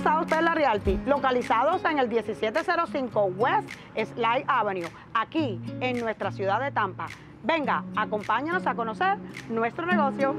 South Perla Realty, localizados en el 1705 West Slide Avenue, aquí en nuestra ciudad de Tampa. Venga, acompáñanos a conocer nuestro negocio.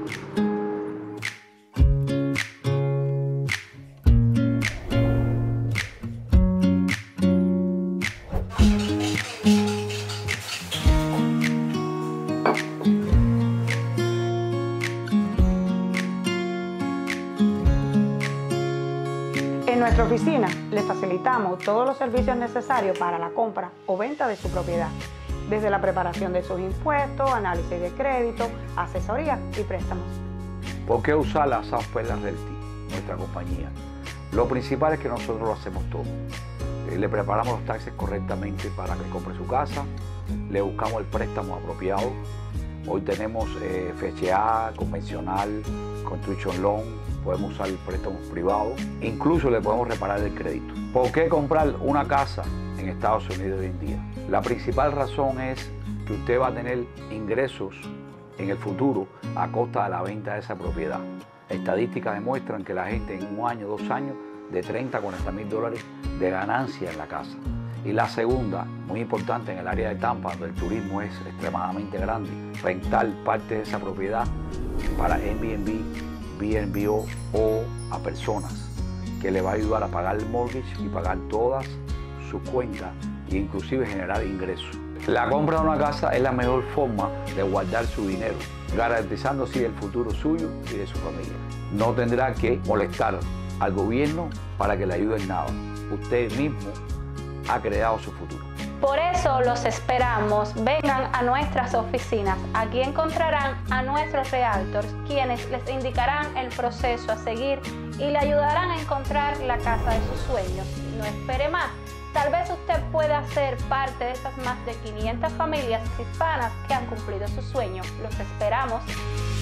En nuestra oficina le facilitamos todos los servicios necesarios para la compra o venta de su propiedad, desde la preparación de sus impuestos, análisis de crédito, asesoría y préstamos. ¿Por qué usar la South Perla Realty, nuestra compañía? Lo principal es que nosotros lo hacemos todo. Le preparamos los taxes correctamente para que compre su casa, le buscamos el préstamo apropiado. Hoy tenemos FHA, convencional, construction loan, podemos usar préstamos privados, incluso le podemos reparar el crédito. ¿Por qué comprar una casa en Estados Unidos hoy en día? La principal razón es que usted va a tener ingresos en el futuro a costa de la venta de esa propiedad. Estadísticas demuestran que la gente en un año, 2 años, de 30 a 40 mil dólares de ganancia en la casa. Y la segunda, muy importante en el área de Tampa, donde el turismo es extremadamente grande, rentar parte de esa propiedad para Airbnb, VRBO o a personas, que le va a ayudar a pagar el mortgage y pagar todas sus cuentas e inclusive generar ingresos. La compra de una casa es la mejor forma de guardar su dinero, garantizando así el futuro suyo y de su familia. No tendrá que molestar al gobierno para que le ayude en nada. Usted mismo ha creado su futuro. Por eso los esperamos. Vengan a nuestras oficinas. Aquí encontrarán a nuestros realtors, quienes les indicarán el proceso a seguir y le ayudarán a encontrar la casa de sus sueños. No espere más. Tal vez usted pueda ser parte de esas más de 500 familias hispanas que han cumplido su sueño. Los esperamos.